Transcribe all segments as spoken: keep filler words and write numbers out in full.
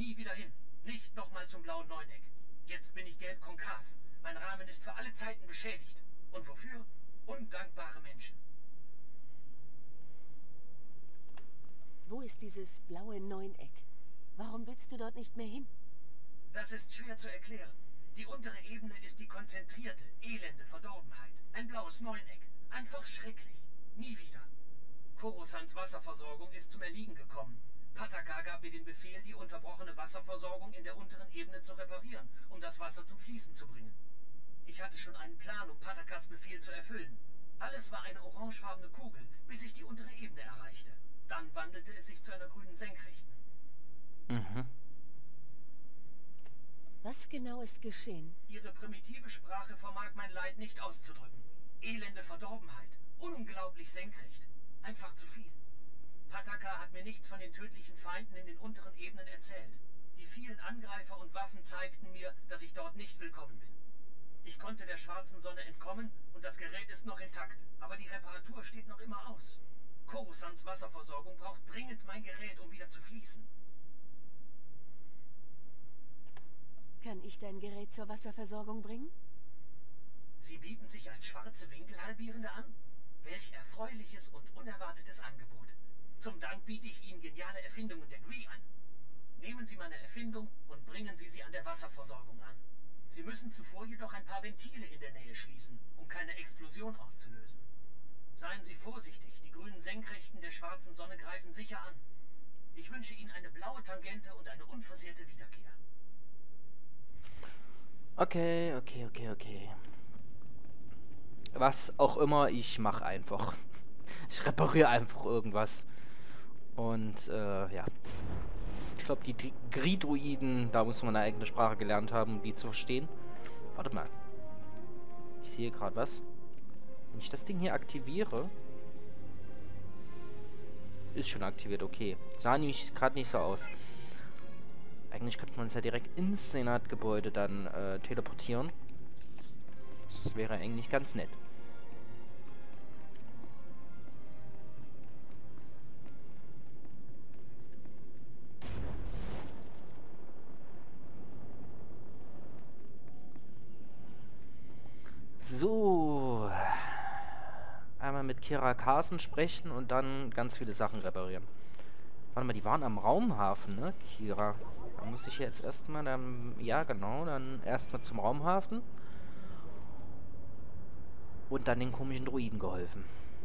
nie wieder hin. Nicht nochmal zum blauen Neuneck. Jetzt bin ich gelb konkav. Mein Rahmen ist für alle Zeiten beschädigt. Und wofür? Undankbare Menschen. Wo ist dieses blaue Neuneck? Warum willst du dort nicht mehr hin? Das ist schwer zu erklären. Die untere Ebene ist die konzentrierte, elende Verdorbenheit. Ein blaues Neuneck. Einfach schrecklich. Nie wieder. Coruscants Wasserversorgung ist zum Erliegen gekommen. Patakar gab mir den Befehl, die unterbrochene Wasserversorgung in der unteren Ebene zu reparieren, um das Wasser zum Fließen zu bringen. Ich hatte schon einen Plan, um Patakars Befehl zu erfüllen. Alles war eine orangefarbene Kugel, bis ich die untere Ebene erreichte. Dann wandelte es sich zu einer grünen Senkrechten. Mhm. Was genau ist geschehen? Ihre primitive Sprache vermag mein Leid nicht auszudrücken. Elende Verdorbenheit. Unglaublich senkrecht. Einfach zu viel. Patakar hat mir nichts von den tödlichen Feinden in den unteren Ebenen erzählt. Die vielen Angreifer und Waffen zeigten mir, dass ich dort nicht willkommen bin. Ich konnte der schwarzen Sonne entkommen und das Gerät ist noch intakt, aber die Reparatur steht noch immer aus. Coruscants Wasserversorgung braucht dringend mein Gerät, um wieder zu fließen. Kann ich dein Gerät zur Wasserversorgung bringen? Sie bieten sich als schwarze Winkelhalbierende an? Welch erfreuliches und unerwartetes Angebot. Zum Dank biete ich Ihnen geniale Erfindungen der Gree an. Nehmen Sie meine Erfindung und bringen Sie sie an der Wasserversorgung an. Sie müssen zuvor jedoch ein paar Ventile in der Nähe schließen, um keine Explosion auszulösen. Seien Sie vorsichtig, die grünen Senkrechten der schwarzen Sonne greifen sicher an. Ich wünsche Ihnen eine blaue Tangente und eine unversehrte Wiederkehr. Okay, okay, okay, okay. Was auch immer, ich mache einfach. Ich repariere einfach irgendwas. Und, äh, ja. Ich glaube, die Gree-Druiden, da muss man eine eigene Sprache gelernt haben, um die zu verstehen. Warte mal. Ich sehe gerade was. Wenn ich das Ding hier aktiviere... Ist schon aktiviert, okay. Sah nämlich gerade nicht so aus. Eigentlich könnte man uns ja direkt ins Senatgebäude dann äh, teleportieren. Das wäre eigentlich ganz nett. So. Einmal mit Kira Carson sprechen und dann ganz viele Sachen reparieren. Warte mal, die waren am Raumhafen, ne, Kira? Da muss ich jetzt erstmal dann... Ja, genau, dann erstmal zum Raumhafen. Und dann den komischen Druiden geholfen.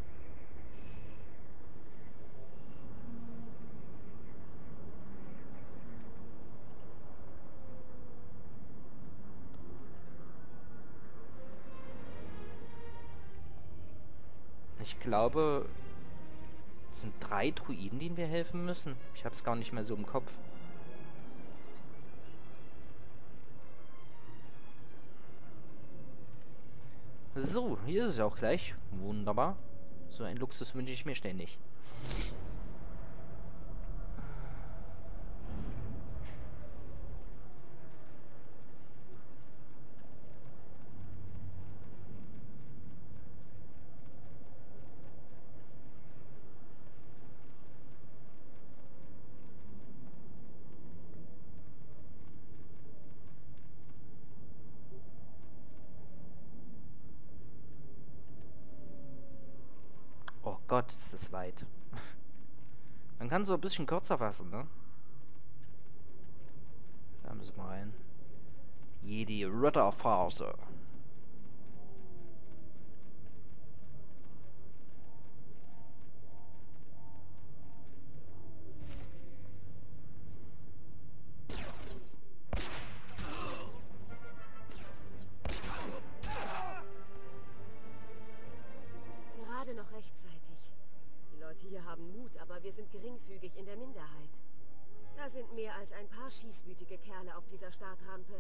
Ich glaube, es sind drei Druiden, denen wir helfen müssen. Ich habe es gar nicht mehr so im Kopf. So, hier ist es auch gleich. Wunderbar. So ein Luxus wünsche ich mir ständig. Oh Gott, ist das weit. Man kann so ein bisschen kürzer fassen, ne? Da müssen wir rein. Jedi Ritterphase. Gerade noch rechtzeitig. Die Leute hier haben Mut, aber wir sind geringfügig in der Minderheit. Da sind mehr als ein paar schießwütige Kerle auf dieser Startrampe.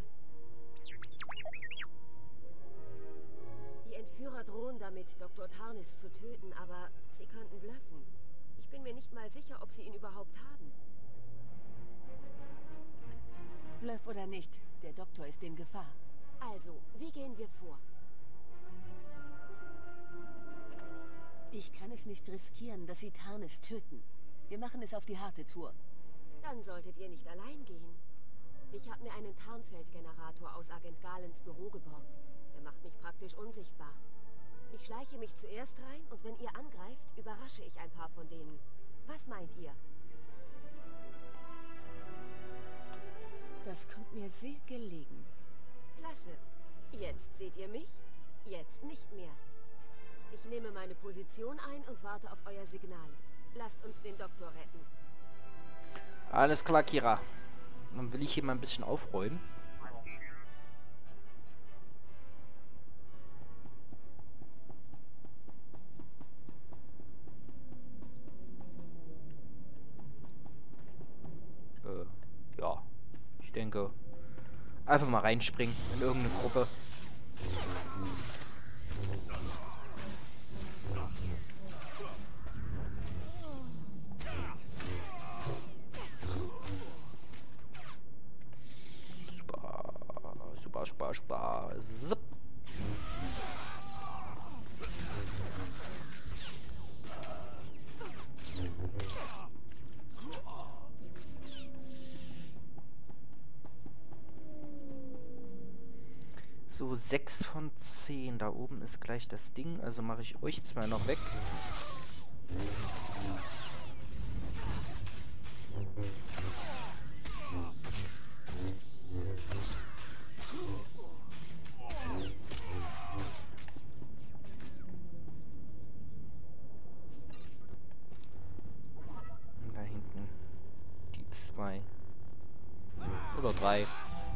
Die Entführer drohen damit, Doktor Tarnis zu töten, aber sie könnten bluffen. Ich bin mir nicht mal sicher, ob sie ihn überhaupt haben. Bluff oder nicht, der Doktor ist in Gefahr. Also, wie gehen wir vor? Ich kann es nicht riskieren, dass sie Tarnis töten. Wir machen es auf die harte Tour. Dann solltet ihr nicht allein gehen. Ich habe mir einen Tarnfeldgenerator aus Agent Galens Büro geborgt. Der macht mich praktisch unsichtbar. Ich schleiche mich zuerst rein und wenn ihr angreift, überrasche ich ein paar von denen. Was meint ihr? Das kommt mir sehr gelegen. Klasse. Jetzt seht ihr mich, jetzt nicht mehr. Ich nehme meine Position ein und warte auf euer Signal. Lasst uns den Doktor retten. Alles klar, Kira. Dann will ich hier mal ein bisschen aufräumen. Äh, ja. Ich denke, einfach mal reinspringen in irgendeine Gruppe. Super, super, super. Zip. So, sechs von zehn. Da oben ist gleich das Ding. Also mache ich euch zwei noch weg. Da hinten die zwei. Oder drei.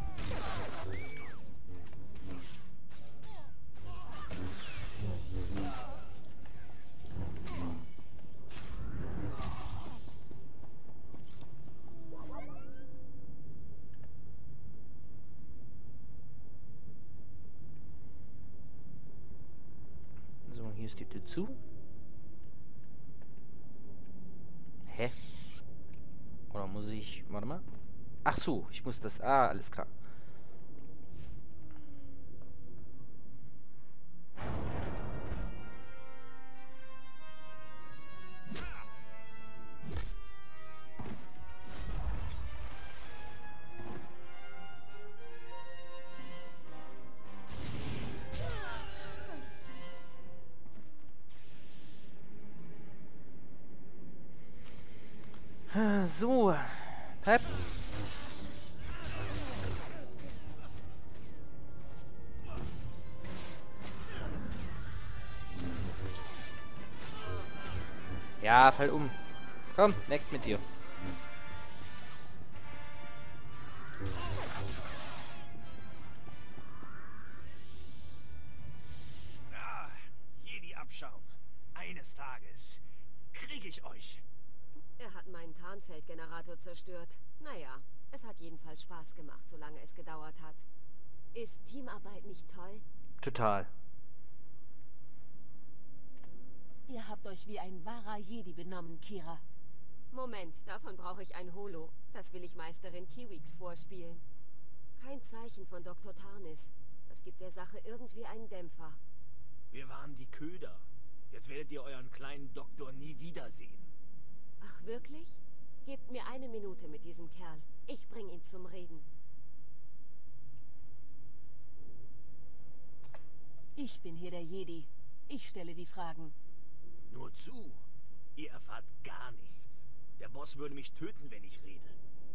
So, hier ist die Tür zu. Hä? Oder muss ich... Warte mal. Ach so, ich muss das... Ah, alles klar. So. Treib. Ja, fall um. Komm, weg mit dir. Ah, Jedi-Abschaum. Eines Tages kriege ich euch. Er hat meinen Tarnfeldgenerator zerstört. Naja, es hat jedenfalls Spaß gemacht, solange es gedauert hat. Ist Teamarbeit nicht toll? Total. Ihr habt euch wie ein wahrer Jedi benommen, Kira. Moment, davon brauche ich ein Holo. Das will ich Meisterin Kiwix vorspielen. Kein Zeichen von Doktor Tarnis. Das gibt der Sache irgendwie einen Dämpfer. Wir waren die Köder. Jetzt werdet ihr euren kleinen Doktor nie wiedersehen. Ach, wirklich? Gebt mir eine Minute mit diesem Kerl. Ich bring ihn zum Reden. Ich bin hier der Jedi. Ich stelle die Fragen. Nur zu. Ihr erfahrt gar nichts. Der Boss würde mich töten, wenn ich rede.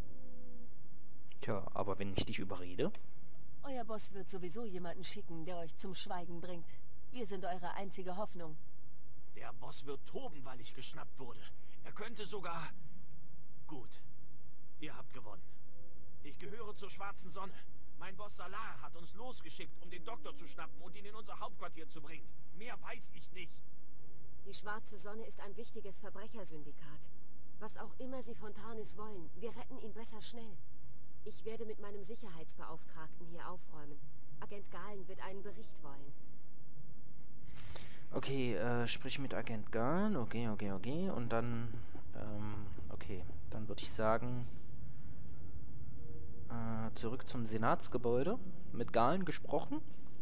Tja, aber wenn ich dich überrede? Euer Boss wird sowieso jemanden schicken, der euch zum Schweigen bringt. Wir sind eure einzige Hoffnung. Der Boss wird toben, weil ich geschnappt wurde. Er könnte sogar... Gut. Ihr habt gewonnen. Ich gehöre zur Schwarzen Sonne. Mein Boss Salar hat uns losgeschickt, um den Doktor zu schnappen und ihn in unser Hauptquartier zu bringen. Mehr weiß ich nicht. Die Schwarze Sonne ist ein wichtiges Verbrechersyndikat. Was auch immer sie von Tarnis wollen, wir retten ihn besser schnell. Ich werde mit meinem Sicherheitsbeauftragten hier aufräumen. Agent Galen wird einen Bericht wollen. Okay, äh, sprich mit Agent Galen. Okay, okay, okay. Und dann, ähm, okay. Dann würde ich sagen, äh, zurück zum Senatsgebäude. Mit Galen gesprochen.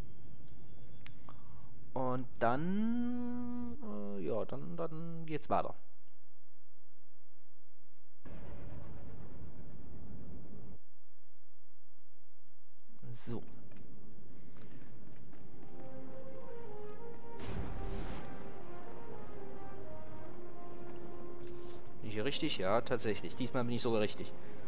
Und dann, äh, ja, dann, dann geht's weiter. So. Bin ich hier richtig? Ja, tatsächlich. Diesmal bin ich sogar richtig.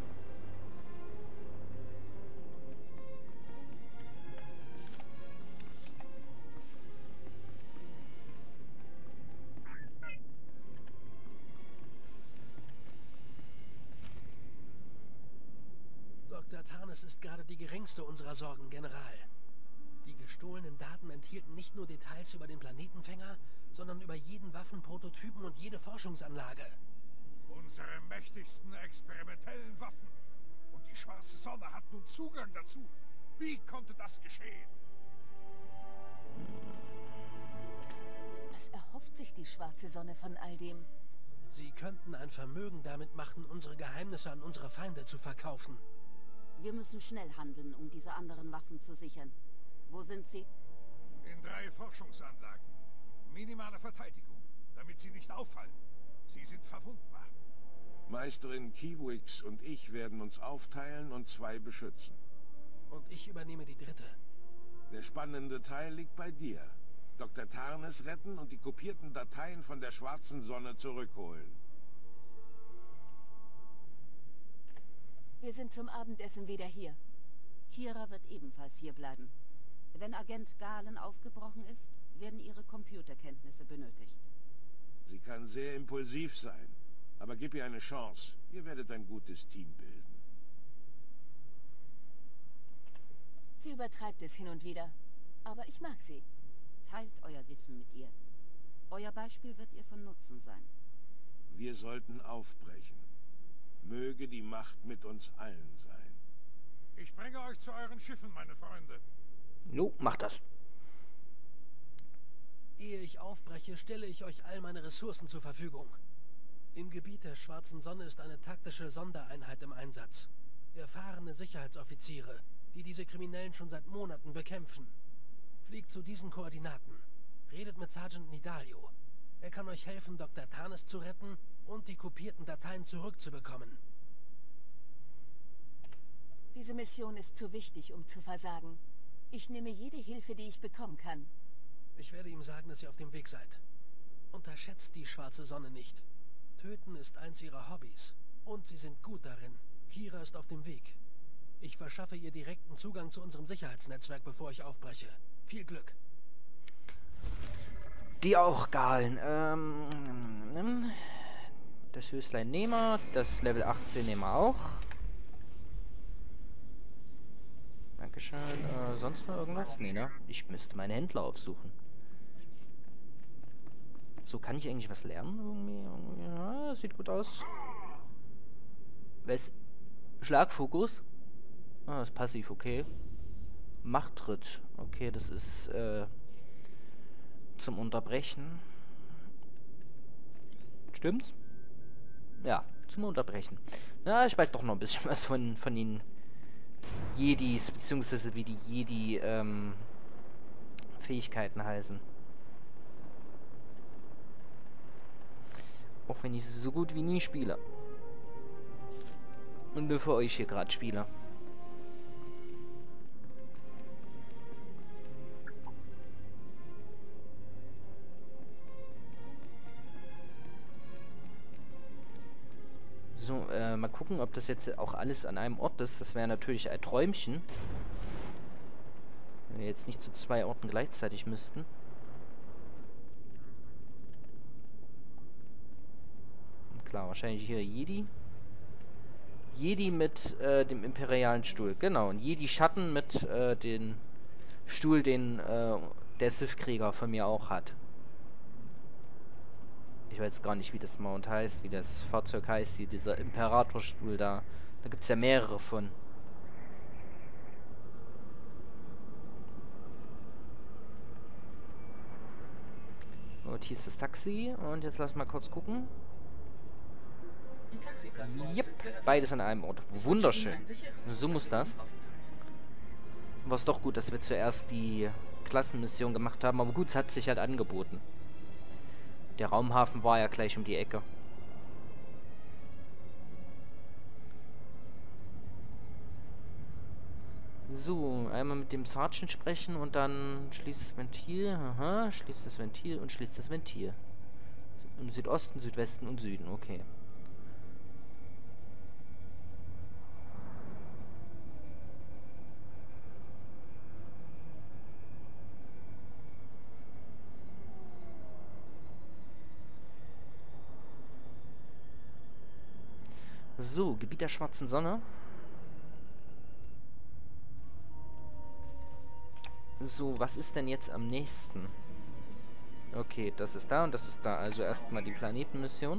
Doktor Tarnes ist gerade die geringste unserer Sorgen, General. Die gestohlenen Daten enthielten nicht nur Details über den Planetenfänger, sondern über jeden Waffenprototypen und jede Forschungsanlage. Unsere mächtigsten experimentellen Waffen. Und die schwarze Sonne hat nun Zugang dazu. Wie konnte das geschehen? Was erhofft sich die schwarze Sonne von all dem? Sie könnten ein Vermögen damit machen, unsere Geheimnisse an unsere Feinde zu verkaufen. Wir müssen schnell handeln, um diese anderen Waffen zu sichern. Wo sind sie? In drei Forschungsanlagen. Minimale Verteidigung, damit sie nicht auffallen. Sie sind verwundbar. Meisterin Kiwix und ich werden uns aufteilen und zwei beschützen. Und ich übernehme die dritte. Der spannende Teil liegt bei dir. Doktor Tarnes retten und die kopierten Dateien von der schwarzen Sonne zurückholen. Wir sind zum Abendessen wieder hier. Kira wird ebenfalls hier bleiben. Wenn Agent Galen aufgebrochen ist, werden ihre Computerkenntnisse benötigt. Sie kann sehr impulsiv sein, aber gib ihr eine Chance. Ihr werdet ein gutes Team bilden. Sie übertreibt es hin und wieder. Aber ich mag sie. Teilt euer Wissen mit ihr. Euer Beispiel wird ihr von Nutzen sein. Wir sollten aufbrechen. Möge die Macht mit uns allen sein. Ich bringe euch zu euren Schiffen, meine Freunde. Jo, mach das. Ehe ich aufbreche, stelle ich euch all meine Ressourcen zur Verfügung. Im Gebiet der schwarzen Sonne ist eine taktische Sondereinheit im Einsatz. Erfahrene Sicherheitsoffiziere, die diese Kriminellen schon seit Monaten bekämpfen. Fliegt zu diesen Koordinaten. Redet mit Sergeant Nidalio. Er kann euch helfen, Doktor Tarnes zu retten und die kopierten Dateien zurückzubekommen. Diese Mission ist zu wichtig, um zu versagen. Ich nehme jede Hilfe, die ich bekommen kann. Ich werde ihm sagen, dass ihr auf dem Weg seid. Unterschätzt die schwarze Sonne nicht. Töten ist eins ihrer Hobbys. Und sie sind gut darin. Kira ist auf dem Weg. Ich verschaffe ihr direkten Zugang zu unserem Sicherheitsnetzwerk, bevor ich aufbreche. Viel Glück. Die auch, Galen. Ähm, das Höchstlein nehmen wir. Das Level achtzehn nehmen wir auch. Dankeschön. Äh, sonst noch irgendwas? Nee, ne? Ich müsste meine Händler aufsuchen. So, kann ich eigentlich was lernen? Irgendwie, irgendwie ja, sieht gut aus. Was? Schlagfokus? Ah, das ist passiv, okay. Machttritt. Okay, das ist äh, zum Unterbrechen. Stimmt's? Ja, zum Unterbrechen. Ja, ich weiß doch noch ein bisschen was von, von den Jedis, beziehungsweise wie die Jedi ähm, Fähigkeiten heißen. Auch wenn ich sie so gut wie nie spiele. Und nur für euch hier gerade spiele. So, äh, mal gucken, ob das jetzt auch alles an einem Ort ist. Das wäre natürlich ein Träumchen. Wenn wir jetzt nicht zu zwei Orten gleichzeitig müssten. Und klar, wahrscheinlich hier Jedi. Jedi mit äh, dem imperialen Stuhl. Genau, und Jedi-Schatten mit äh, dem Stuhl, den äh, der Sith-Krieger von mir auch hat. Ich weiß gar nicht, wie das Mount heißt, wie das Fahrzeug heißt, die, dieser Imperatorstuhl da. Da gibt es ja mehrere von. Und hier ist das Taxi. Und jetzt lass mal kurz gucken. Yep, beides an einem Ort. Wunderschön. So muss das. War es doch gut, dass wir zuerst die Klassenmission gemacht haben. Aber gut, es hat sich halt angeboten. Der Raumhafen war ja gleich um die Ecke. So, einmal mit dem Sergeant sprechen und dann schließt das Ventil. Aha, schließt das Ventil und schließt das Ventil. Im Südosten, Südwesten und Süden, okay. So, Gebiet der schwarzen Sonne. So, was ist denn jetzt am nächsten? Okay, das ist da und das ist da. Also erstmal die Planetenmission.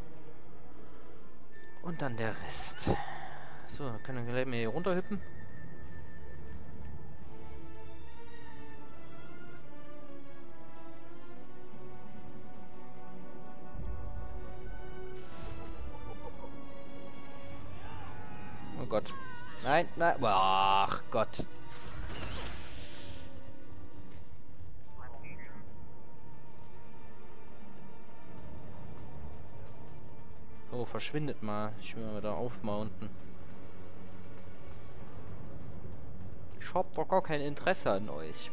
Und dann der Rest. So, können wir gleich mal hier runterhüppen. Oh Gott. Nein, nein. Ach Gott. Oh, verschwindet mal. Ich will mal wieder aufmounten. Ich hab doch gar kein Interesse an euch.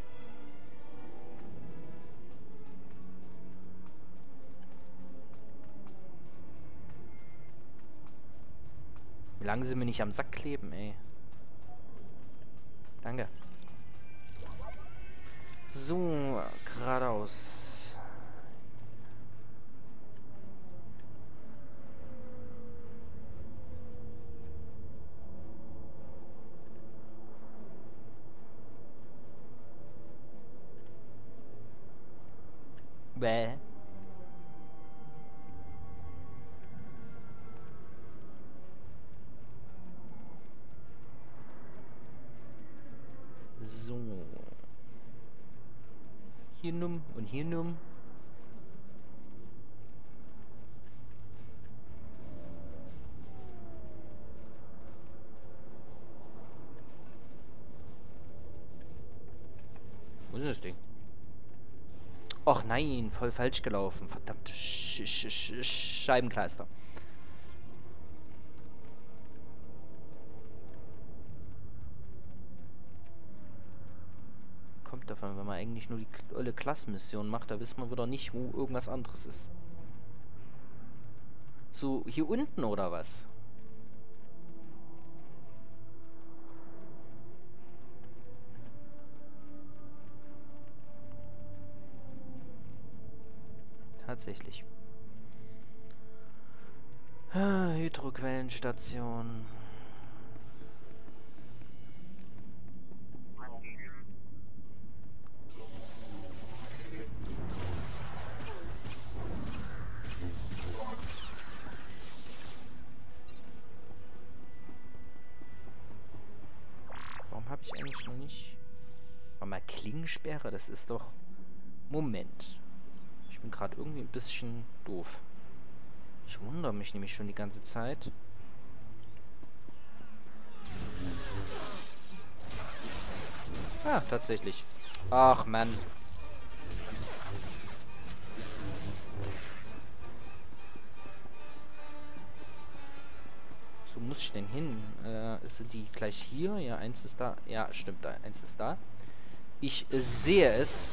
Wie lange sie mir nicht am Sack kleben, ey. Danke. So, geradeaus. Bäh. So. Hier num und hier num. Wo ist das Ding? Och nein, voll falsch gelaufen. Verdammte Sch Sch Sch Scheibenkleister. Kommt davon, wenn man eigentlich nur die olle Klassenmission macht, da wissen wir wieder nicht, wo irgendwas anderes ist. So, hier unten oder was? Tatsächlich. Ah, Hydroquellenstation. Warum habe ich eigentlich noch nicht... War mal Klingensperre? Das ist doch... Moment. Ich bin gerade irgendwie ein bisschen doof. Ich wundere mich nämlich schon die ganze Zeit. Ah, tatsächlich. Ach, Mann. So muss ich denn hin? Äh, sind die gleich hier? Ja, eins ist da. Ja, stimmt, da. Eins ist da. Ich äh, sehe es.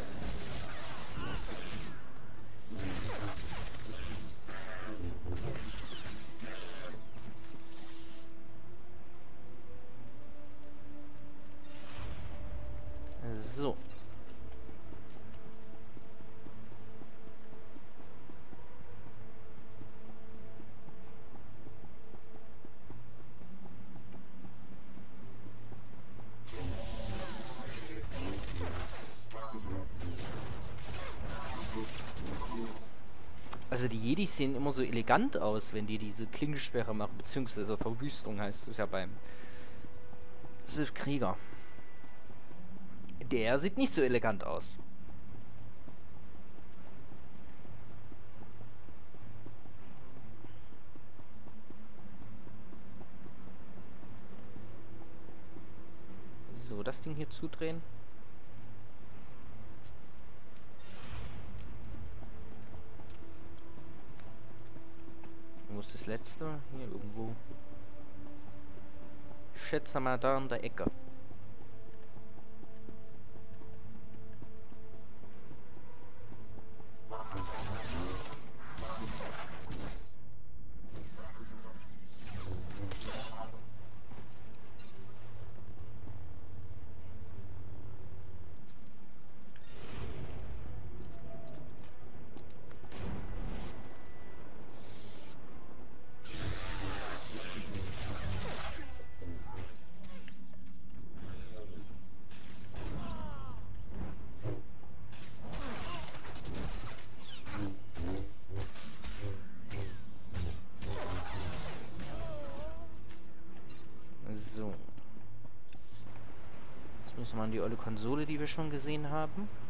So. Also die Jedis sehen immer so elegant aus, wenn die diese Klingensperre machen, beziehungsweise Verwüstung heißt es ja beim Sith Krieger. Der sieht nicht so elegant aus. So, das Ding hier zudrehen. Wo ist das letzte? Hier irgendwo. schätze mal da in der Ecke. So. Jetzt müssen wir an die olle Konsole, die wir schon gesehen haben.